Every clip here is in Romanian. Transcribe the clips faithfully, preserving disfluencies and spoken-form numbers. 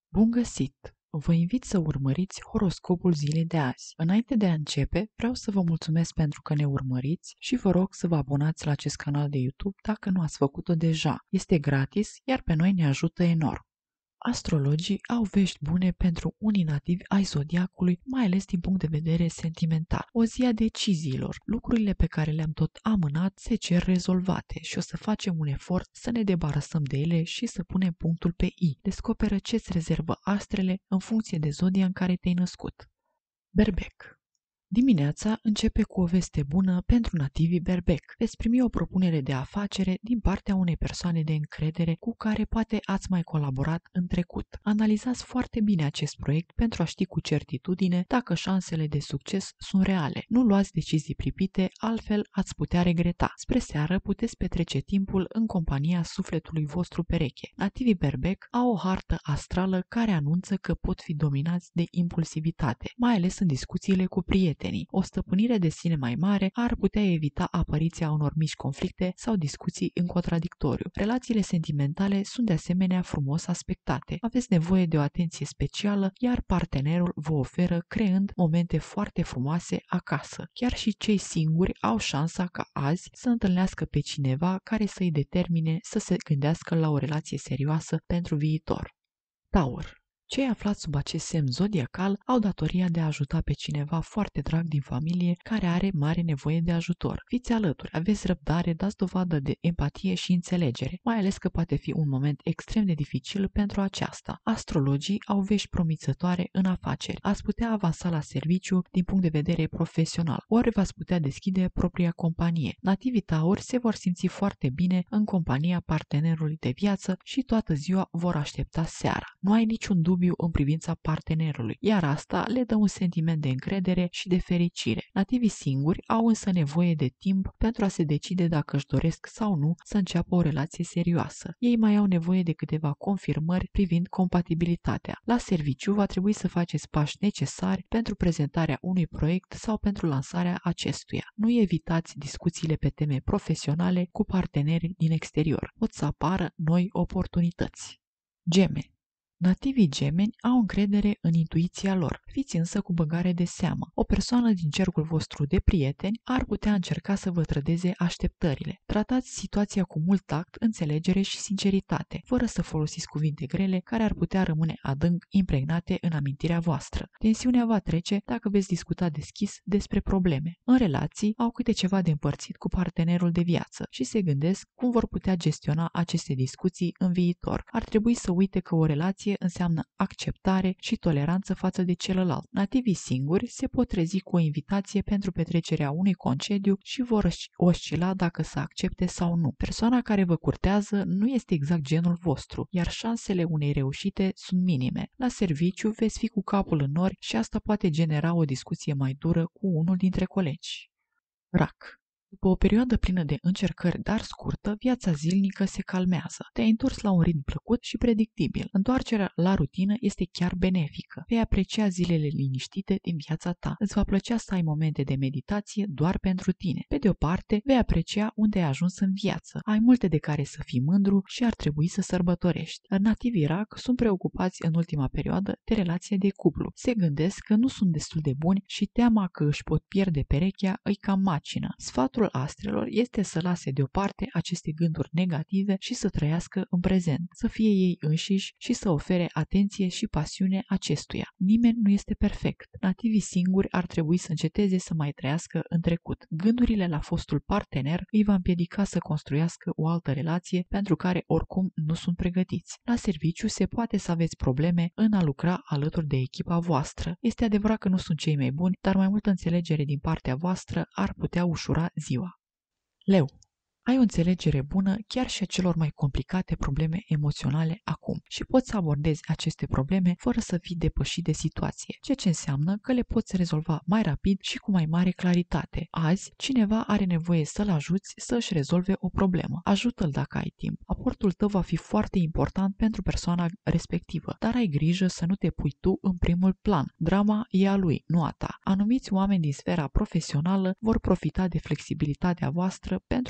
Bun găsit! Vă invit să urmăriți horoscopul zilei de azi. Înainte de a începe, vreau să vă mulțumesc pentru că ne urmăriți și vă rog să vă abonați la acest canal de YouTube dacă nu ați făcut-o deja. Este gratis, iar pe noi ne ajută enorm. Astrologii au vești bune pentru unii nativi ai zodiacului, mai ales din punct de vedere sentimental. O zi a deciziilor. Lucrurile pe care le-am tot amânat se cer rezolvate și o să facem un efort să ne debarasăm de ele și să punem punctul pe I. Descoperă ce-ți rezervă astrele în funcție de zodia în care te-ai născut. Berbec. Dimineața începe cu o veste bună pentru nativii berbec. Veți primi o propunere de afacere din partea unei persoane de încredere cu care poate ați mai colaborat în trecut. Analizați foarte bine acest proiect pentru a ști cu certitudine dacă șansele de succes sunt reale. Nu luați decizii pripite, altfel ați putea regreta. Spre seară puteți petrece timpul în compania sufletului vostru pereche. Nativii berbec au o hartă astrală care anunță că pot fi dominați de impulsivitate, mai ales în discuțiile cu prieteni. O stăpânire de sine mai mare ar putea evita apariția unor mici conflicte sau discuții în contradictoriu. Relațiile sentimentale sunt de asemenea frumos aspectate. Aveți nevoie de o atenție specială, iar partenerul vă oferă creând momente foarte frumoase acasă. Chiar și cei singuri au șansa ca azi să întâlnească pe cineva care să-i determine să se gândească la o relație serioasă pentru viitor. Taur. Cei aflați sub acest semn zodiacal au datoria de a ajuta pe cineva foarte drag din familie care are mare nevoie de ajutor. Fiți alături, aveți răbdare, dați dovadă de empatie și înțelegere, mai ales că poate fi un moment extrem de dificil pentru aceasta. Astrologii au vești promițătoare în afaceri. Ați putea avansa la serviciu din punct de vedere profesional, ori v-ați putea deschide propria companie. Nativii tauri se vor simți foarte bine în compania partenerului de viață și toată ziua vor aștepta seara. Nu ai niciun dubiu în privința partenerului, iar asta le dă un sentiment de încredere și de fericire. Nativii singuri au însă nevoie de timp pentru a se decide dacă își doresc sau nu să înceapă o relație serioasă. Ei mai au nevoie de câteva confirmări privind compatibilitatea. La serviciu va trebui să faceți pași necesari pentru prezentarea unui proiect sau pentru lansarea acestuia. Nu evitați discuțiile pe teme profesionale cu parteneri din exterior. Pot să apară noi oportunități. Gemeni. Nativii gemeni au încredere în intuiția lor. Fiți însă cu băgare de seamă. O persoană din cercul vostru de prieteni ar putea încerca să vă trădeze așteptările. Tratați situația cu mult tact, înțelegere și sinceritate, fără să folosiți cuvinte grele care ar putea rămâne adânc impregnate în amintirea voastră. Tensiunea va trece dacă veți discuta deschis despre probleme. În relații au câte ceva de împărțit cu partenerul de viață și se gândesc cum vor putea gestiona aceste discuții în viitor. Ar trebui să uite că o relație înseamnă acceptare și toleranță față de celălalt. Nativii singuri se pot trezi cu o invitație pentru petrecerea unui concediu și vor oscila dacă să accepte sau nu. Persoana care vă curtează nu este exact genul vostru, iar șansele unei reușite sunt minime. La serviciu veți fi cu capul în nori și asta poate genera o discuție mai dură cu unul dintre colegi. Rac. După o perioadă plină de încercări, dar scurtă, viața zilnică se calmează. Te-ai întors la un ritm plăcut și predictibil. Întoarcerea la rutină este chiar benefică. Vei aprecia zilele liniștite din viața ta. Îți va plăcea să ai momente de meditație doar pentru tine. Pe de o parte, vei aprecia unde ai ajuns în viață. Ai multe de care să fii mândru și ar trebui să sărbătorești. Nativii Rac sunt preocupați în ultima perioadă de relație de cuplu. Se gândesc că nu sunt destul de buni și teama că își pot pierde perechea îi cam macină. Sfatul astrelor este să lase deoparte aceste gânduri negative și să trăiască în prezent, să fie ei înșiși și să ofere atenție și pasiune acestuia. Nimeni nu este perfect. Nativii singuri ar trebui să înceteze să mai trăiască în trecut. Gândurile la fostul partener îi va împiedica să construiască o altă relație pentru care oricum nu sunt pregătiți. La serviciu se poate să aveți probleme în a lucra alături de echipa voastră. Este adevărat că nu sunt cei mai buni, dar mai multă înțelegere din partea voastră ar putea ușura ziua. Leu. Ai o înțelegere bună chiar și a celor mai complicate probleme emoționale acum și poți să abordezi aceste probleme fără să fii depășit de situație, ceea ce înseamnă că le poți rezolva mai rapid și cu mai mare claritate. Azi, cineva are nevoie să-l ajuți să își rezolve o problemă. Ajută-l dacă ai timp. Aportul tău va fi foarte important pentru persoana respectivă, dar ai grijă să nu te pui tu în primul plan. Drama e a lui, nu a ta. Anumiți oameni din sfera profesională vor profita de flexibilitatea voastră pentru a vă face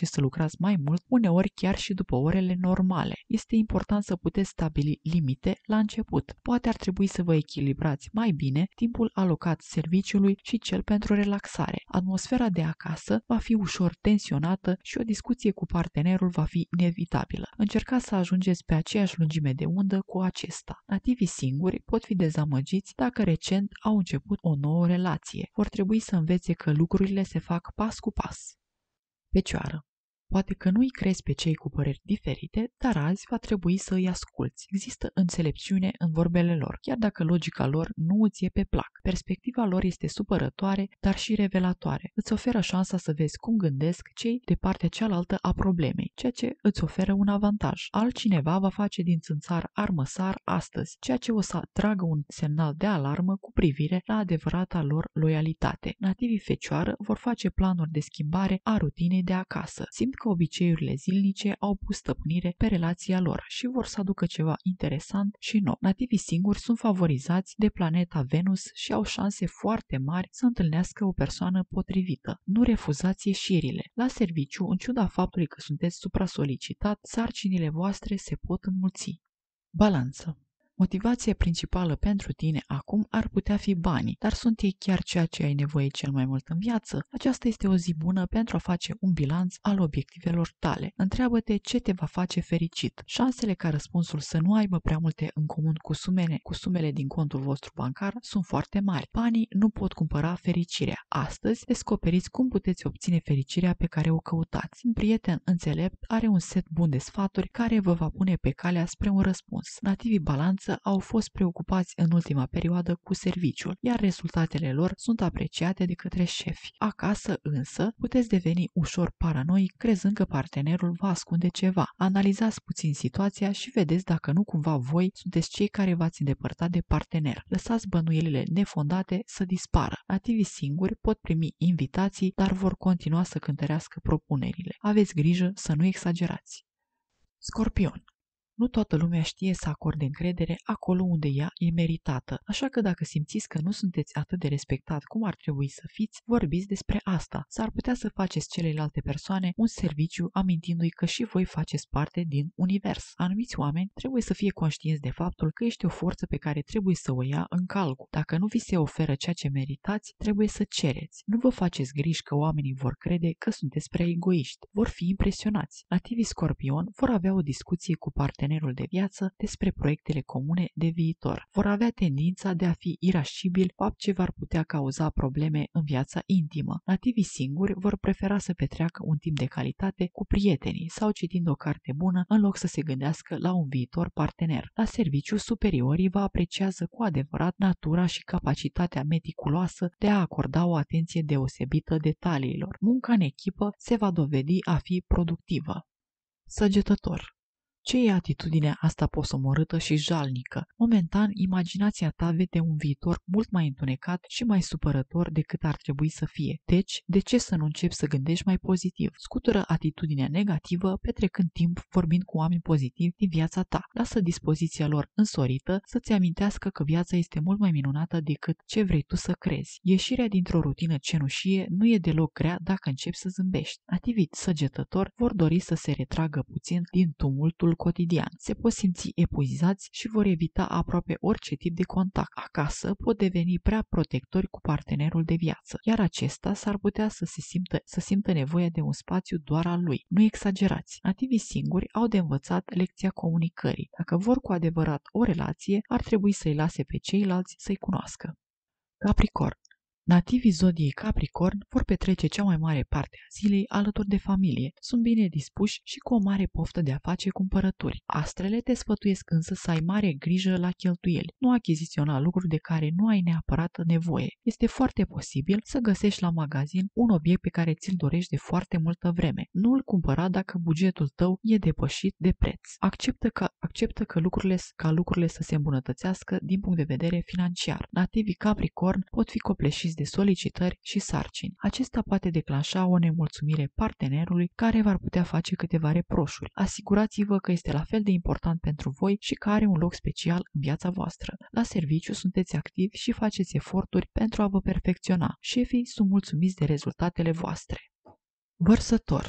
face să lucrați mai mult, uneori chiar și după orele normale. Este important să puteți stabili limite la început. Poate ar trebui să vă echilibrați mai bine timpul alocat serviciului și cel pentru relaxare. Atmosfera de acasă va fi ușor tensionată și o discuție cu partenerul va fi inevitabilă. Încercați să ajungeți pe aceeași lungime de undă cu acesta. Nativii singuri pot fi dezamăgiți dacă recent au început o nouă relație. Vor trebui să învețe că lucrurile se fac pas cu pas. Fecioară. Poate că nu-i crezi pe cei cu păreri diferite, dar azi va trebui să îi asculți. Există înțelepciune în vorbele lor, chiar dacă logica lor nu îți e pe plac. Perspectiva lor este supărătoare, dar și revelatoare. Îți oferă șansa să vezi cum gândesc cei de partea cealaltă a problemei, ceea ce îți oferă un avantaj. Altcineva va face din țânțar armăsar astăzi, ceea ce o să tragă un semnal de alarmă cu privire la adevărata lor loialitate. Nativii fecioară vor face planuri de schimbare a rutinei de acasă. Simt că obiceiurile zilnice au pus stăpânire pe relația lor și vor să aducă ceva interesant și nou. Nativii singuri sunt favorizați de planeta Venus și au șanse foarte mari să întâlnească o persoană potrivită. Nu refuzați ieșirile. La serviciu, în ciuda faptului că sunteți supra-solicitat, sarcinile voastre se pot înmulți. Balanță. Motivația principală pentru tine acum ar putea fi banii, dar sunt ei chiar ceea ce ai nevoie cel mai mult în viață? Aceasta este o zi bună pentru a face un bilanț al obiectivelor tale. Întreabă-te ce te va face fericit. Șansele ca răspunsul să nu aibă prea multe în comun cu sumele, cu sumele din contul vostru bancar sunt foarte mari. Banii nu pot cumpăra fericirea. Astăzi descoperiți cum puteți obține fericirea pe care o căutați. Un prieten înțelept are un set bun de sfaturi care vă va pune pe calea spre un răspuns. Nativii balanță au fost preocupați în ultima perioadă cu serviciul, iar rezultatele lor sunt apreciate de către șefi. Acasă, însă, puteți deveni ușor paranoic, crezând că partenerul va ascunde ceva. Analizați puțin situația și vedeți dacă nu cumva voi sunteți cei care v-ați îndepărtat de partener. Lăsați bănuielile nefondate să dispară. Nativii singuri pot primi invitații, dar vor continua să cântărească propunerile. Aveți grijă să nu exagerați. Scorpion. Nu toată lumea știe să acorde încredere acolo unde ea e meritată, așa că dacă simțiți că nu sunteți atât de respectat cum ar trebui să fiți, vorbiți despre asta. S-ar putea să faceți celelalte persoane un serviciu amintindu-i că și voi faceți parte din univers. Anumiți oameni trebuie să fie conștienți de faptul că ești o forță pe care trebuie să o ia în calcul. Dacă nu vi se oferă ceea ce meritați, trebuie să cereți. Nu vă faceți griji că oamenii vor crede că sunteți prea egoiști. Vor fi impresionați. Nativii Scorpion vor avea o discuție cu partenerul de viață despre proiectele comune de viitor. Vor avea tendința de a fi irascibili, fapt ce v-ar putea cauza probleme în viața intimă. Nativii singuri vor prefera să petreacă un timp de calitate cu prietenii sau citind o carte bună în loc să se gândească la un viitor partener. La serviciu, superiorii vă apreciază cu adevărat natura și capacitatea meticuloasă de a acorda o atenție deosebită detaliilor. Munca în echipă se va dovedi a fi productivă. Săgetător. Ce e atitudinea asta posomorâtă și jalnică? Momentan, imaginația ta vede un viitor mult mai întunecat și mai supărător decât ar trebui să fie. Deci, de ce să nu începi să gândești mai pozitiv? Scutură atitudinea negativă, petrecând timp vorbind cu oameni pozitivi din viața ta. Lasă dispoziția lor însorită să-ți amintească că viața este mult mai minunată decât ce vrei tu să crezi. Ieșirea dintr-o rutină cenușie nu e deloc grea dacă începi să zâmbești. Nativii săgetători vor dori să se retragă puțin din tumultul cotidian. Se pot simți epuizați și vor evita aproape orice tip de contact. Acasă pot deveni prea protectori cu partenerul de viață, iar acesta s-ar putea să se simtă, să simtă nevoia de un spațiu doar al lui. Nu exagerați. Nativii singuri au de învățat lecția comunicării. Dacă vor cu adevărat o relație, ar trebui să-i lase pe ceilalți să-i cunoască. Capricorn. Nativii zodiei Capricorn vor petrece cea mai mare parte a zilei alături de familie. Sunt bine dispuși și cu o mare poftă de a face cumpărături. Astrele te sfătuiesc însă să ai mare grijă la cheltuieli. Nu achiziționa lucruri de care nu ai neapărat nevoie. Este foarte posibil să găsești la magazin un obiect pe care ți-l dorești de foarte multă vreme. Nu îl cumpăra dacă bugetul tău e depășit de preț. Acceptă că, acceptă că lucrurile, ca lucrurile să se îmbunătățească din punct de vedere financiar. Nativii Capricorn pot fi copleșiți de solicitări și sarcini. Acesta poate declanșa o nemulțumire partenerului care v-ar putea face câteva reproșuri. Asigurați-vă că este la fel de important pentru voi și că are un loc special în viața voastră. La serviciu sunteți activi și faceți eforturi pentru a vă perfecționa. Șefii sunt mulțumiți de rezultatele voastre. Vărsător.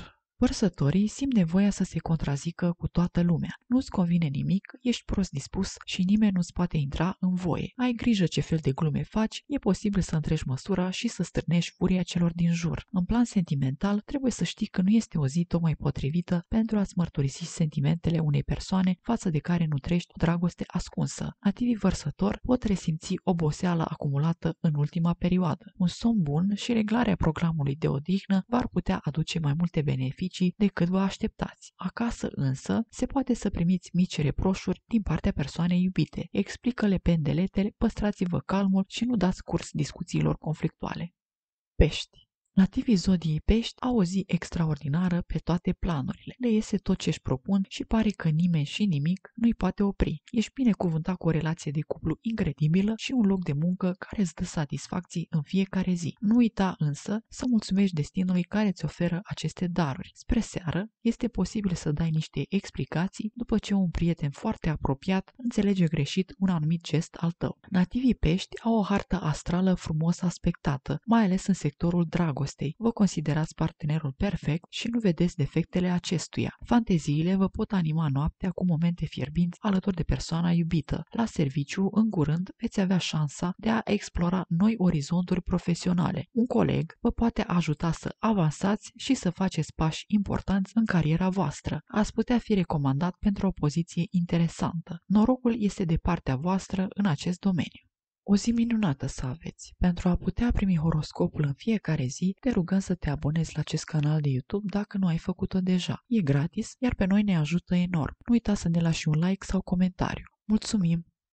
Vărsătorii simt nevoia să se contrazică cu toată lumea. Nu-ți convine nimic, ești prost dispus și nimeni nu-ți poate intra în voie. Ai grijă ce fel de glume faci, e posibil să întreci măsura și să stârnești furia celor din jur. În plan sentimental, trebuie să știi că nu este o zi tocmai potrivită pentru a-ți mărturisi sentimentele unei persoane față de care nutrești o dragoste ascunsă. Nativii vărsători pot resimți oboseala acumulată în ultima perioadă. Un somn bun și reglarea programului de odihnă v-ar putea aduce mai multe beneficii decât vă așteptați. Acasă însă se poate să primiți mici reproșuri din partea persoanei iubite. Explică-le pendeletele, păstrați-vă calmul și nu dați curs discuțiilor conflictuale. Pești. Nativii zodiei Pești au o zi extraordinară pe toate planurile. Le iese tot ce își propun și pare că nimeni și nimic nu-i poate opri. Ești binecuvântat cu o relație de cuplu incredibilă și un loc de muncă care îți dă satisfacții în fiecare zi. Nu uita însă să mulțumești destinului care îți oferă aceste daruri. Spre seară este posibil să dai niște explicații după ce un prieten foarte apropiat înțelege greșit un anumit gest al tău. Nativii Pești au o hartă astrală frumos aspectată, mai ales în sectorul dragostei. Vă considerați partenerul perfect și nu vedeți defectele acestuia. Fanteziile vă pot anima noaptea cu momente fierbinți alături de persoana iubită. La serviciu, în curând, veți avea șansa de a explora noi orizonturi profesionale. Un coleg vă poate ajuta să avansați și să faceți pași importanți în cariera voastră. Ați putea fi recomandat pentru o poziție interesantă. Norocul este de partea voastră în acest domeniu. O zi minunată să aveți! Pentru a putea primi horoscopul în fiecare zi, te rugăm să te abonezi la acest canal de YouTube dacă nu ai făcut-o deja. E gratis, iar pe noi ne ajută enorm. Nu uita să ne lași un like sau comentariu. Mulțumim!